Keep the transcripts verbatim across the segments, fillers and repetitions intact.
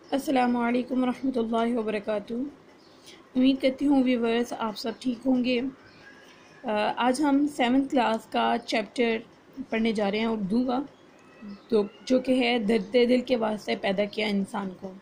السلام علیکم ورحمۃ اللہ وبرکاتہ۔ امید کرتی ہوں ویورز آپ سب ٹھیک ہوں گے۔ آج ہم سیونتھ کلاس کا چیپٹر پڑھنے جا رہے ہیں اردو کا، تو جو کہ ہے درد دل کے واسطے پیدا کیا انسان کو۔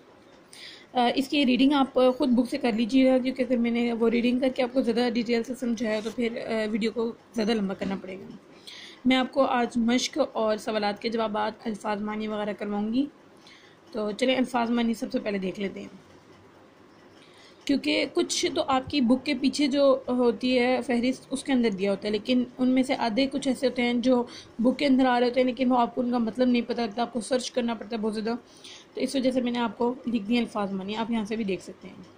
اس کی ریڈنگ آپ خود بک سے کر لیجیے گا، کیونکہ اگر میں نے وہ ریڈنگ کر کے آپ کو زیادہ ڈیٹیل سے سمجھایا تو پھر ویڈیو کو زیادہ لمبا کرنا پڑے گا۔ میں آپ کو آج مشق اور سوالات کے جوابات، الفاظ معنی وغیرہ کرواؤں گی۔ تو چلیں الفاظ معنی سب سے پہلے دیکھ لیتے ہیں، کیونکہ کچھ تو آپ کی بک کے پیچھے جو ہوتی ہے فہرست اس کے اندر دیا ہوتا ہے، لیکن ان میں سے آدھے کچھ ایسے ہوتے ہیں جو بک کے اندر آ رہے ہوتے ہیں لیکن وہ آپ کو ان کا مطلب نہیں پتہ لگتا، آپ کو سرچ کرنا پڑتا ہے بہت زیادہ۔ تو اس وجہ سے میں نے آپ کو لکھ دیا الفاظ معنی، آپ یہاں سے بھی دیکھ سکتے ہیں۔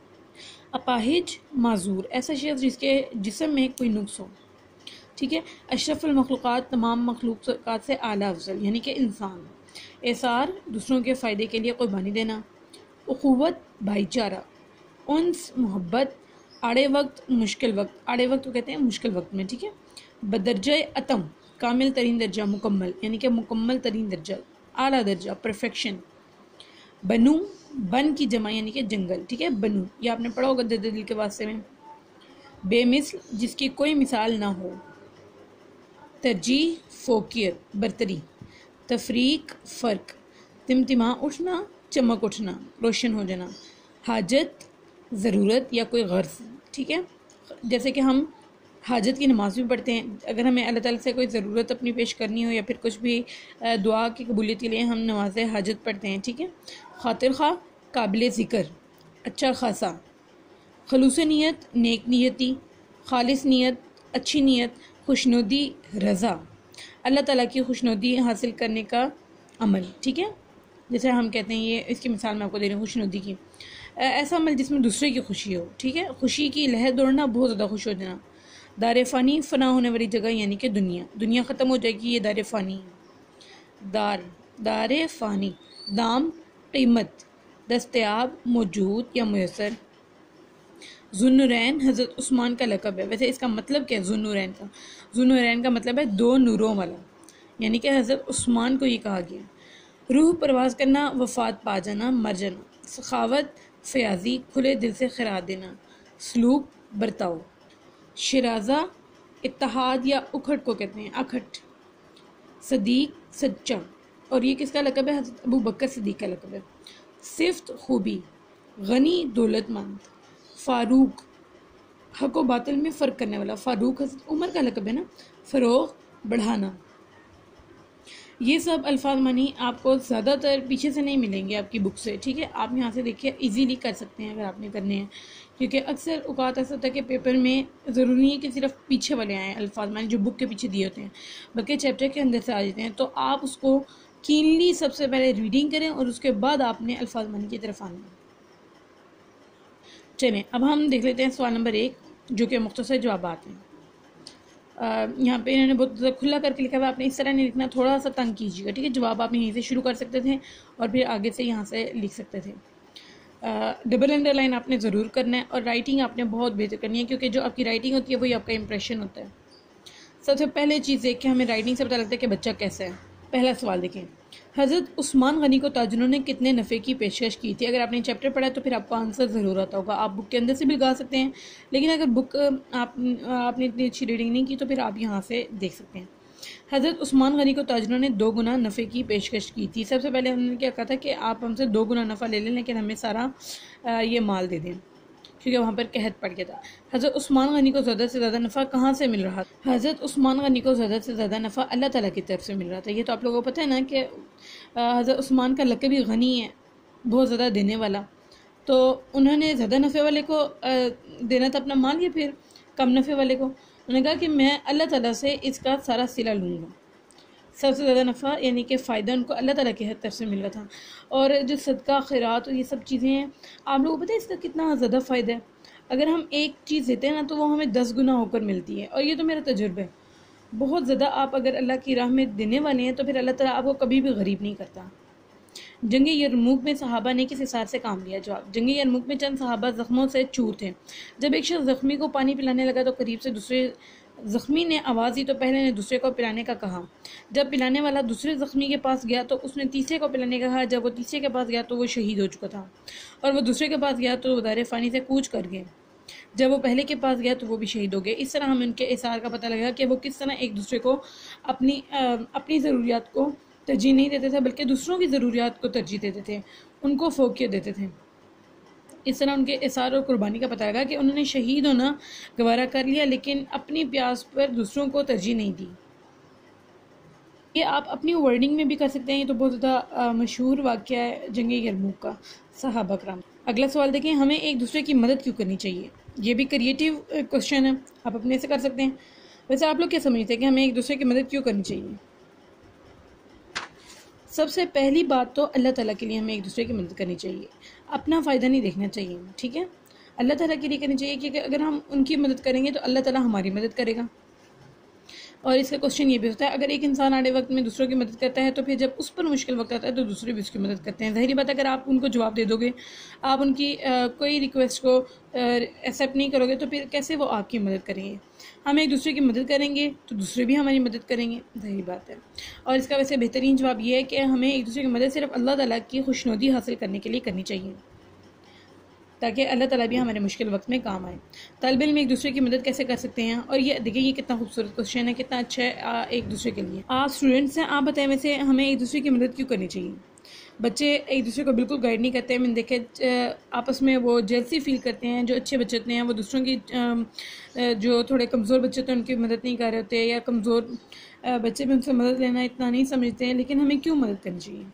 اپاہج، معذور، ایسا شخص جس کے جسم میں کوئی نقص ہو، ٹھیک ہے۔ اشرف المخلوقات، تمام مخلوقات سے اعلیٰ افضل، یعنی کہ انسان۔ اثار، دوسروں کے فائدے کے لیے قربانی دینا۔ اخوت، بھائی چارہ۔ انس، محبت۔ آڑے وقت، مشکل وقت، آڑے وقت کو کہتے ہیں مشکل وقت میں، ٹھیک ہے۔ بدرجہ اتم، کامل ترین درجہ، مکمل، یعنی کہ مکمل ترین درجہ، اعلیٰ درجہ، پرفیکشن۔ بنو، بن کی جمع یعنی کہ جنگل، ٹھیک ہے، بنو، یہ آپ نے پڑھا ہوگا درد دل کے واسطے میں۔ بے مثل، جس کی کوئی مثال نہ ہو۔ ترجیح، فوقیت، برتری۔ تفریق، فرق۔ تمتما، اٹھنا، چمک اٹھنا، روشن ہو جانا۔ حاجت، ضرورت یا کوئی غرض، ٹھیک ہے۔ جیسے کہ ہم حاجت کی نماز بھی پڑھتے ہیں، اگر ہمیں اللہ تعالیٰ سے کوئی ضرورت اپنی پیش کرنی ہو یا پھر کچھ بھی دعا کی قبولیت کے لیے ہم نماز حاجت پڑھتے ہیں، ٹھیک ہے۔ خاطر خواہ، قابل ذکر، اچھا خاصا۔ خلوص نیت، نیک نیتی۔ خالص نیت، اچھی نیت۔ خوشنودی، رضا، اللہ تعالیٰ کی خوشنودی حاصل کرنے کا عمل، ٹھیک ہے۔ جیسے ہم کہتے ہیں، یہ اس کی مثال میں آپ کو دے رہی ہوں خوشنودی کی، ایسا عمل جس میں دوسرے کی خوشی ہو، ٹھیک ہے۔ خوشی کی لہر دوڑنا، بہت زیادہ خوش ہو جانا۔ دار فانی، فنا ہونے والی جگہ یعنی کہ دنیا، دنیا ختم ہو جائے گی، یہ دار فانی ہے۔ دار، دار فانی۔ دام، قیمت، دستیاب، موجود یا میسر۔ ذوالنورین، حضرت عثمان کا لقب ہے۔ ویسے اس کا مطلب کیا ہے ذوالنورین کا؟ ذوالنورین کا مطلب ہے دو نوروں والا، یعنی کہ حضرت عثمان کو یہ کہا گیا۔ روح پرواز کرنا، وفات پا جانا، مر جانا۔ سخاوت، فیاضی، کھلے دل سے خیرات دینا۔ سلوک، برتاؤ۔ شرازہ، اتحاد یا اکھٹ کو کہتے ہیں، اکھٹ۔ صدیق، سچا، اور یہ کس کا لقب ہے؟ حضرت ابو بکر صدیق کا لقب ہے۔ صفت، خوبی۔ غنی، دولت مند۔ فاروق، حق و باطل میں فرق کرنے والا، فاروق حضرت عمر کا لقب ہے نا۔ فروغ، بڑھانا۔ یہ سب الفاظ معنی آپ کو زیادہ تر پیچھے سے نہیں ملیں گے آپ کی بک سے، ٹھیک ہے۔ آپ یہاں سے دیکھیے، ایزیلی کر سکتے ہیں اگر آپ نے کرنے ہیں، کیونکہ اکثر اوقات ایسا ہوتا ہے کہ پیپر میں ضروری نہیں ہے کہ صرف پیچھے والے آئیں الفاظ معنی جو بک کے پیچھے دیے ہوتے ہیں، بلکہ چیپٹر کے اندر سے آ جاتے ہیں۔ تو آپ اس کو کینلی سب سے پہلے ریڈنگ کریں اور اس کے بعد آپ نے الفاظ معنی کی طرف آنا ہے۔ چلیں اب ہم دیکھ لیتے ہیں سوال نمبر ایک، جو کہ مختصر جوابات ہیں۔ یہاں پہ انہوں نے بہت کھلا کر کے لکھا ہوا، آپ نے اس طرح نہیں لکھنا، تھوڑا سا تنگ کیجیے گا، ٹھیک ہے۔ جواب آپ یہیں سے شروع کر سکتے تھے اور پھر آگے سے یہاں سے لکھ سکتے تھے۔ ڈبل انڈر لائن آپ نے ضرور کرنا ہے، اور رائٹنگ آپ نے بہت بہتر کرنی ہے، کیونکہ جو آپ کی رائٹنگ ہوتی ہے وہی آپ کا امپریشن ہوتا ہے۔ سب سے پہلے چیز دیکھ کے ہمیں رائٹنگ سے پتہ لگتا ہے کہ بچہ کیسا ہے۔ پہلا سوال دیکھیں، حضرت عثمان غنی کو تاجروں نے کتنے نفع کی پیشکش کی تھی؟ اگر آپ نے چیپٹر پڑھا تو پھر آپ کو آنسر ضرور آتا ہوگا، آپ بک کے اندر سے بھی لگا سکتے ہیں، لیکن اگر بک آپ آپ نے اتنی اچھی ریڈنگ نہیں کی تو پھر آپ یہاں سے دیکھ سکتے ہیں۔ حضرت عثمان غنی کو تاجروں نے دو گنا نفع کی پیشکش کی تھی۔ سب سے پہلے انہوں نے کیا کہا تھا کہ آپ ہم سے دو گنا نفع لے لیں لیکن ہمیں سارا یہ مال دے دیں، کیونکہ وہاں پر قحط پڑ گیا تھا۔ حضرت عثمان غنی کو زیادہ سے زیادہ نفع کہاں سے مل رہا تھا؟ حضرت عثمان غنی کو زیادہ سے زیادہ نفع اللہ تعالیٰ کی طرف سے مل رہا تھا۔ یہ تو آپ لوگوں کو پتہ ہے نا کہ حضرت عثمان کا لقب بھی غنی ہے، بہت زیادہ دینے والا، تو انہوں نے زیادہ نفع والے کو دینا تھا اپنا مال یا پھر کم نفع والے کو؟ انہوں نے کہا کہ میں اللہ تعالیٰ سے اس کا سارا صلہ لوں گا۔ سب سے زیادہ نفع یعنی کہ فائدہ ان کو اللہ تعالیٰ کی طرف سے مل رہا تھا۔ اور جو صدقہ خیرات اور یہ سب چیزیں ہیں، آپ لوگوں کو پتہ ہے اس کا کتنا زیادہ فائدہ ہے؟ اگر ہم ایک چیز دیتے ہیں نا تو وہ ہمیں دس گنا ہو کر ملتی ہے، اور یہ تو میرا تجربہ ہے۔ بہت زیادہ آپ اگر اللہ کی راہ میں دینے والے ہیں تو پھر اللہ تعالیٰ آپ کو کبھی بھی غریب نہیں کرتا۔ جنگ یرموک میں صحابہ نے کس حساب سے کام لیا؟ جواب، جنگ یرموک میں چند صحابہ زخموں سے چور تھے۔ جب ایک شخص زخمی کو پانی پلانے لگا تو قریب سے دوسرے زخمی نے آواز دی تو پہلے نے دوسرے کو پلانے کا کہا، جب پلانے والا دوسرے زخمی کے پاس گیا تو اس نے تیسرے کو پلانے کا کہا، جب وہ تیسرے کے پاس گیا تو وہ شہید ہو چکا تھا، اور وہ دوسرے کے پاس گیا تو وہ دار فانی سے کوچ کر گئے، جب وہ پہلے کے پاس گیا تو وہ بھی شہید ہو گئے۔ اس طرح ہمیں ان کے اثار کا پتہ لگا کہ وہ کس طرح ایک دوسرے کو اپنی اپنی ضروریات کو ترجیح نہیں دیتے تھے بلکہ دوسروں کی ضروریات کو ترجیح دیتے تھے، ان کو فوقیت دیتے تھے۔ اس طرح ان کے اثار اور قربانی کا پتہ لگا کہ انہوں نے شہید ہونا گوارا کر لیا لیکن اپنی پیاس پر دوسروں کو ترجیح نہیں دی۔ یہ آپ اپنی ورڈنگ میں بھی کر سکتے ہیں۔ یہ تو بہت زیادہ مشہور واقعہ ہے جنگ یرموک کا، صحابہ کرام۔ اگلا سوال دیکھیں، ہمیں ایک دوسرے کی مدد کیوں کرنی چاہیے؟ یہ بھی کریٹیو کوشچن ہے، آپ اپنے سے کر سکتے ہیں۔ ویسے آپ لوگ کیا سمجھتے ہیں کہ ہمیں ایک دوسرے کی مدد کیوں کرنی چاہیے؟ سب سے پہلی بات تو اللہ تعالیٰ کے لیے ہمیں ایک دوسرے کی مدد کرنی چاہیے، اپنا فائدہ نہیں دیکھنا چاہیے، ٹھیک ہے؟ اللہ تعالیٰ کے لیے کرنی چاہیے کیونکہ اگر ہم ان کی مدد کریں گے تو اللہ تعالیٰ ہماری مدد کرے گا۔ اور اس کا کوشچن یہ بھی ہوتا ہے، اگر ایک انسان آڑے وقت میں دوسروں کی مدد کرتا ہے تو پھر جب اس پر مشکل وقت آتا ہے تو دوسرے بھی اس کی مدد کرتے ہیں۔ ظاہری بات ہے اگر آپ ان کو جواب دے دو گے، آپ ان کی کوئی ریکویسٹ کو ایکسیپٹ نہیں کرو گے تو پھر کیسے وہ آپ کی مدد کریں گے؟ ہم ایک دوسرے کی مدد کریں گے تو دوسرے بھی ہماری مدد کریں گے، ظاہری بات ہے۔ اور اس کا ویسے بہترین جواب یہ ہے کہ ہمیں ایک دوسرے کی مدد صرف اللہ تعالیٰ کی خوشنودی حاصل کرنے کے لیے کرنی چاہیے، تاکہ اللہ تعالیٰ بھی ہمارے مشکل وقت میں کام آئے۔ طالب علم ایک دوسرے کی مدد کیسے کر سکتے ہیں؟ اور یہ دیکھیں یہ کتنا خوبصورت کوشچن ہے، کتنا اچھا ہے ایک دوسرے کے لیے۔ آپ اسٹوڈنٹس ہیں، آپ بتائیں ویسے ہمیں ایک دوسرے کی مدد کیوں کرنی چاہیے؟ بچے ایک دوسرے کو بالکل گائیڈ نہیں کرتے ہیں، میں نے دیکھے آپس میں وہ جیلسی فیل کرتے ہیں، جو اچھے بچے ہوتے ہیں وہ دوسروں کی جو تھوڑے کمزور بچے ہوتے ہیں ان کی مدد نہیں کر رہے ہوتے، یا کمزور بچے بھی ان سے مدد لینا اتنا نہیں سمجھتے ہیں، لیکن ہمیں کیوں مدد کرنی چاہیے؟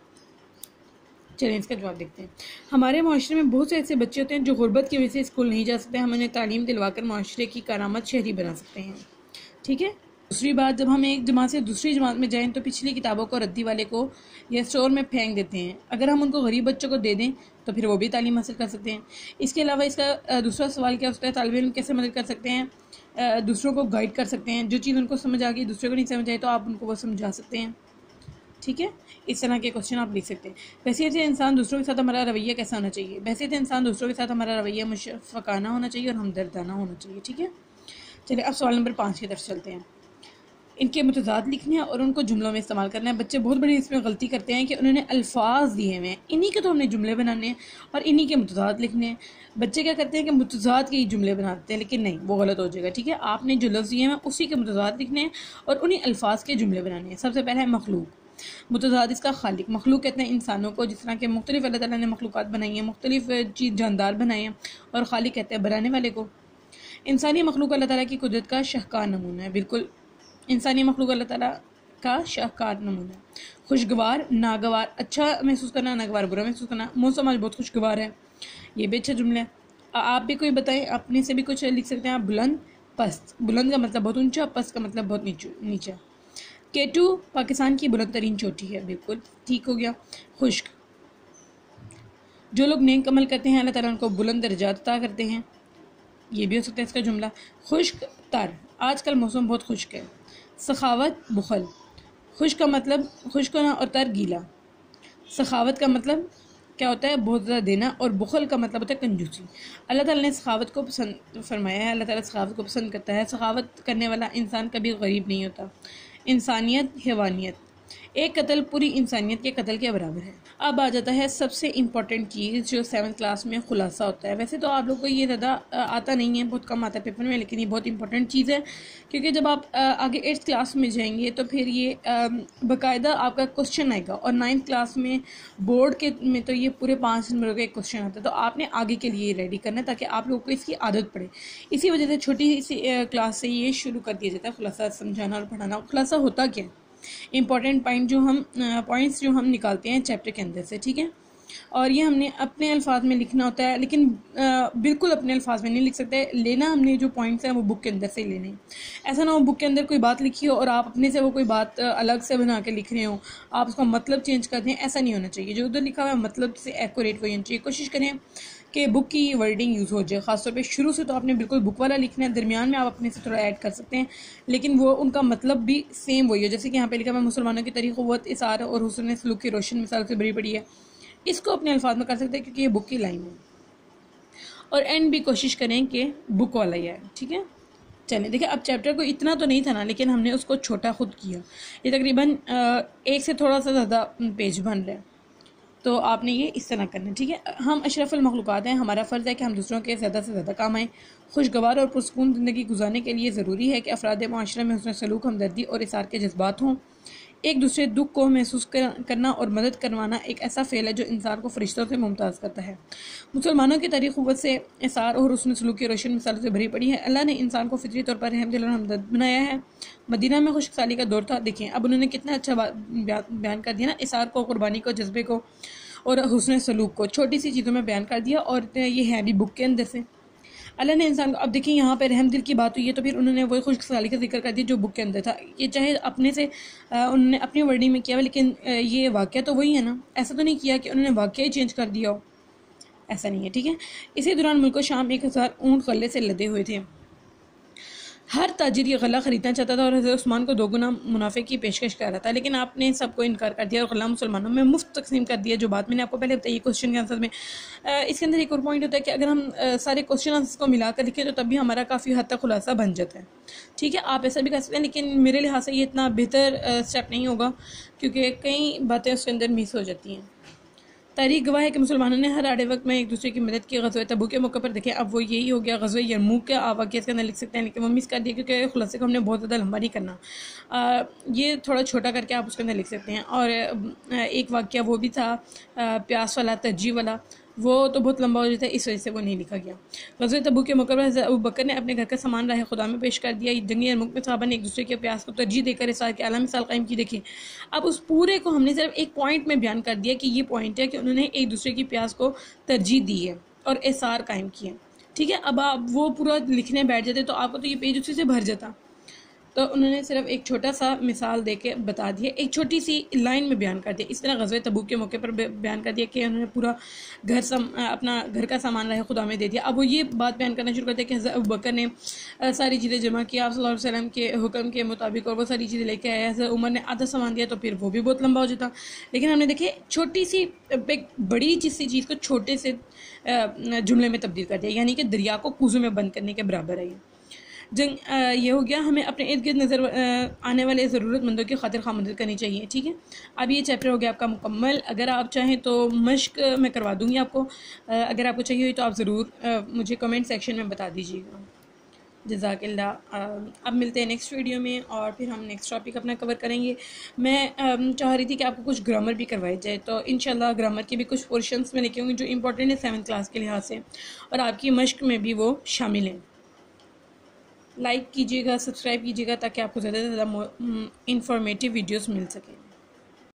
چلیں اس کا جواب دیکھتے ہیں۔ ہمارے معاشرے میں بہت سے ایسے بچے ہوتے ہیں جو غربت کی وجہ سے اسکول نہیں جا سکتے، ہم انہیں تعلیم دلوا کر معاشرے کی کارآمد شہری بنا سکتے ہیں، ٹھیک ہے؟ دوسری بات، جب ہم ایک جماعت سے دوسری جماعت میں جائیں تو پچھلی کتابوں کو ردی والے کو یا اسٹور میں پھینک دیتے ہیں، اگر ہم ان کو غریب بچوں کو دے دیں تو پھر وہ بھی تعلیم حاصل کر سکتے ہیں۔ اس کے علاوہ اس کا دوسرا سوال کیا ہوتا ہے، طالب علم کیسے مدد کر سکتے ہیں؟ دوسروں کو گائیڈ کر سکتے ہیں، جو چیز ان کو سمجھ آ گئی دوسرے کو نہیں سمجھ آئی تو آپ ان کو وہ سمجھا سکتے ہیں، ٹھیک ہے؟ اس طرح کے کوشچن آپ لکھ سکتے ہیں۔ بحیثیت انسان دوسروں کے ساتھ ہمارا رویہ کیسا ہونا چاہیے؟ بحیثیت انسان دوسروں کے ساتھ ہمارا رویہ مشفقانہ ہونا چاہیے اور ہمدردانہ ہونا چاہیے، ٹھیک ہے؟ چلیے اب سوال نمبر پانچ کی طرف چلتے ہیں۔ ان کے متضاد لکھنے ہیں اور ان کو جملوں میں استعمال کرنا ہے۔ بچے بہت بڑی اس میں غلطی کرتے ہیں کہ انہوں نے الفاظ دیے ہوئے ہیں، انہی کے تو ہم نے جملے بنانے ہیں اور انہی کے متضاد لکھنے ہیں۔ بچے کیا کرتے ہیں کہ متضاد کے ہی جملے بناتے ہیں، لیکن نہیں، وہ غلط ہو جائے گا، ٹھیک ہے؟ آپ نے جو لفظ دیے ہیں اسی کے متضاد لکھنے ہیں اور انہی الفاظ کے جملے بنانے ہیں۔ سب سے پہلا ہے مخلوق، متضاد اس کا خالق۔ مخلوق کہتے ہیں انسانوں کو، جس طرح کہ مختلف اللہ تعالیٰ نے مخلوقات بنائی ہیں، مختلف چیز جاندار بنائے ہیں، اور خالق کہتے ہیں بنانے والے کو۔ انسانی مخلوق اللہ تعالیٰ کی قدرت کا شاہکار نمونہ ہے، بالکل انسانی مخلوق اللہ تعالیٰ کا شاہکار نمونہ ہے۔ خوشگوار، ناگوار، اچھا محسوس کرنا، ناگوار برا محسوس کرنا۔ موسم آج بہت خوشگوار ہے، یہ بھی اچھا جملہ ہے۔ آپ بھی کوئی بتائیں، اپنے سے بھی کچھ لکھ سکتے ہیں آپ۔ بلند، پست، بلند کا مطلب بہت اونچا، پست کا مطلب بہت نیچا۔ کیٹو پاکستان کی بلند ترین چوٹی ہے، بالکل ٹھیک ہو گیا۔ خشک، جو لوگ نیک عمل کرتے ہیں اللہ تعالیٰ ان کو بلند درجات عطا کرتے ہیں، یہ بھی ہو سکتا ہے اس کا جملہ۔ خشک تر، آج کل موسم بہت خشک ہے۔ سخاوت، بخل، خشک کا مطلب خشک ہونا اور تر گیلا۔ سخاوت کا مطلب کیا ہوتا ہے؟ بہت زیادہ دینا، اور بخل کا مطلب ہوتا ہے کنجوسی۔ اللہ تعالیٰ نے سخاوت کو پسند فرمایا ہے، اللہ تعالیٰ سخاوت کو پسند کرتا ہے۔ سخاوت کرنے والا انسان کبھی غریب نہیں ہوتا۔ انسانیت، حیوانیت، ایک قتل پوری انسانیت کے قتل کے برابر ہے۔ اب آ جاتا ہے سب سے امپورٹنٹ چیز جو سیونتھ کلاس میں خلاصہ ہوتا ہے۔ ویسے تو آپ لوگ کو یہ زیادہ آتا نہیں ہے، بہت کم آتا ہے پیپر میں، لیکن یہ بہت امپورٹنٹ چیز ہے کیونکہ جب آپ آگے ایٹھ کلاس میں جائیں گے تو پھر یہ باقاعدہ آپ کا کوشچن آئے گا، اور نائنتھ کلاس میں بورڈ کے میں تو یہ پورے پانچ نمبروں کا ایک کوشچن آتا ہے، تو آپ نے آگے کے لیے ریڈی کرنا ہے تاکہ آپ لوگوں کو اس کی عادت پڑے۔ اسی وجہ سے چھوٹی سی کلاس سے یہ شروع کر دیا جاتا ہے خلاصہ سمجھانا اور پڑھانا۔ خلاصہ ہوتا کیا ہے؟ امپورٹنٹ پوائنٹ جو ہم پوائنٹس جو ہم نکالتے ہیں چیپٹر کے اندر سے، ٹھیک ہے؟ اور یہ ہم نے اپنے الفاظ میں لکھنا ہوتا ہے، لیکن بالکل اپنے الفاظ میں نہیں لکھ سکتے، لینا ہم نے جو پوائنٹس ہیں وہ بک کے اندر سے ہی لینے ہیں۔ ایسا نہ ہو بک کے اندر کوئی بات لکھی ہو اور آپ اپنے سے وہ کوئی بات الگ سے بنا کے لکھ رہے ہوں، آپ اس کا مطلب چینج کر دیں، ایسا نہیں ہونا چاہیے۔ جو ادھر لکھا ہوا ہے مطلب سے ایکوریٹ وہی ہونا چاہیے۔ کوشش کریں کہ بک کی ورڈنگ یوز ہو جائے، خاص طور پہ شروع سے تو آپ نے بالکل بک والا لکھنا ہے، درمیان میں آپ اپنے سے تھوڑا ایڈ کر سکتے ہیں، لیکن وہ ان کا مطلب بھی سیم وہی ہو۔ جیسے کہ یہاں پہ لکھا ہے مسلمانوں کی تاریخ قوت، اثار اور حسن سلوک کی روشن مثال سے بڑی بڑی ہے، اس کو اپنے الفاظ میں کر سکتے ہیں کیونکہ یہ بک کی لائن ہے۔ اور اینڈ بھی کوشش کریں کہ بک والا ہی ہے، ٹھیک ہے؟ چلیں دیکھیں اب چیپٹر کو اتنا تو نہیں تھا نا، لیکن ہم نے اس کو چھوٹا خود کیا. یہ تقریباً ایک سے تھوڑا سا زیادہ پیج بن رہے ہیں، تو آپ نے یہ اس طرح کرنا ہے. ٹھیک ہے، ہم اشرف المخلوقات ہیں، ہمارا فرض ہے کہ ہم دوسروں کے زیادہ سے زیادہ کام آئیں. خوشگوار اور پرسکون زندگی گزارنے کے لیے ضروری ہے کہ افراد معاشرے میں حسن سلوک، ہمدردی اور اثار کے جذبات ہوں. ایک دوسرے دکھ کو محسوس کرنا اور مدد کروانا ایک ایسا فعل ہے جو انسان کو فرشتوں سے ممتاز کرتا ہے. مسلمانوں کی تاریخ قوت سے اثار اور حسن سلوک کی روشن مثالوں سے بھری پڑی ہے. اللہ نے انسان کو فطری طور پر رحم دل اور ہمدرد بنایا ہے. مدینہ میں خشک سالی کا دور تھا. دیکھیں اب انہوں نے کتنا اچھا بیان کر دیا نا، اثار کو، قربانی کو، جذبے کو اور حسن سلوک کو چھوٹی سی چیزوں میں بیان کر دیا، اور یہ ہے بھی بک کے اندر سے. اللہ نے انسان کو، اب دیکھیں یہاں پہ رحم دل کی بات ہوئی ہے تو پھر انہوں نے وہی خشک سالی کا ذکر کر دیا جو بک کے اندر تھا. یہ چاہے اپنے سے انہوں نے اپنی ورڈنگ میں کیا ہوا، لیکن یہ واقعہ تو وہی ہے نا. ایسا تو نہیں کیا کہ انہوں نے واقعہ ہی چینج کر دیا ہو، ایسا نہیں ہے. ٹھیک ہے، اسی دوران ملک و شام ایک ہزار اونٹ غلے سے لدے ہوئے تھے. ہر تاجر یہ غلہ خریدنا چاہتا تھا اور حضرت عثمان کو دو گنا منافع کی پیشکش کر رہا تھا، لیکن آپ نے سب کو انکار کر دیا اور غلہ مسلمانوں میں مفت تقسیم کر دیا. جو بات میں نے آپ کو پہلے بتائی کوشچن کے آنسر میں، اس کے اندر ایک اور پوائنٹ ہوتا ہے کہ اگر ہم سارے کوشچن آنسر کو ملا کر لکھیں تو تب بھی ہمارا کافی حد تک خلاصہ بن جاتا ہے. ٹھیک ہے، آپ ایسا بھی کر سکتے ہیں، لیکن میرے لحاظ سے یہ اتنا بہتر اسٹیپ نہیں ہوگا کیونکہ کئی باتیں اس کے اندر مس ہو جاتی ہیں. تاریخ گواہ ہے کہ مسلمانوں نے ہر آڑے وقت میں ایک دوسرے کی مدد کی. غزوہ تبوک کے موقع پر دیکھیں اب وہ یہی ہو گیا. غزوہ یرموک کے واقعہ اس کے اندر لکھ سکتے ہیں، لیکن وہ مس کر دیا کیونکہ خلاصے کو ہم نے بہت زیادہ لمبا نہیں کرنا. یہ تھوڑا چھوٹا کر کے آپ اس کے اندر لکھ سکتے ہیں. اور ایک واقعہ وہ بھی تھا پیاس والا، ترجیح والا، وہ تو بہت لمبا ہو جاتا ہے، اس وجہ سے وہ نہیں لکھا گیا. غزوہ تبوک کے موقع پر حضرت ابوبکر نے اپنے گھر کا سامان راہ خدا میں پیش کر دیا. جنگی یرموک میں صحابہ نے ایک دوسرے کے پیاس کو ترجیح دے کر اثار کی اعلیٰ مثال قائم کی. دیکھیں اب اس پورے کو ہم نے صرف ایک پوائنٹ میں بیان کر دیا کہ یہ پوائنٹ ہے کہ انہوں نے ایک دوسرے کی پیاس کو ترجیح دی ہے اور اثار قائم کیے. ٹھیک ہے، اب آپ وہ پورا لکھنے بیٹھ جاتے تو آپ کو تو یہ پیج اسی سے بھر جاتا. تو انہوں نے صرف ایک چھوٹا سا مثال دے کے بتا دیا، ایک چھوٹی سی لائن میں بیان کر دیا. اس طرح غزوہ تبوک کے موقع پر بیان کر دیا کہ انہوں نے پورا گھر سم اپنا گھر کا سامان راہ خدا میں دے دیا. اب وہ یہ بات بیان کرنا شروع کرتے کہ حضرت ابوبکر نے ساری چیزیں جمع کی آپ صلی اللہ علیہ وسلم کے حکم کے مطابق، اور وہ ساری چیزیں لے کے آئے. حضرت عمر نے آدھا سامان دیا تو پھر وہ بھی بہت لمبا ہو جاتا. لیکن ہم نے دیکھے چھوٹی سی ایک بڑی چیز سی چیز کو چھوٹے سے جملے میں تبدیل کر دیا، یعنی کہ دریا کو کوزوں میں بند کرنے کے برابر ہے. جنگ یہ ہو گیا. ہمیں اپنے ارد گرد نظر آنے والے ضرورت مندوں کی خاطر خواہ مدد کرنی چاہیے. ٹھیک ہے، اب یہ چیپٹر ہو گیا آپ کا مکمل. اگر آپ چاہیں تو مشق میں کروا دوں گی آپ کو، اگر آپ کو چاہیے ہوئی تو آپ ضرور مجھے کمنٹ سیکشن میں بتا دیجیے گا. جزاک اللہ. اب ملتے ہیں نیکسٹ ویڈیو میں اور پھر ہم نیکسٹ ٹاپک اپنا کور کریں گے. میں چاہ رہی تھی کہ آپ کو کچھ گرامر بھی کروائی جائے، تو انشاءاللہ گرامر کے بھی کچھ پورشنس میں لکھے ہوں گے جو امپورٹنٹ ہے سیونتھ کلاس کے لحاظ سے، اور آپ کی مشق میں بھی وہ شامل ہیں. لائک کیجیے گا، سبسکرائب کیجیے گا تاکہ آپ کو زیادہ سے زیادہ انفارمیٹیو ویڈیوز مل سکیں.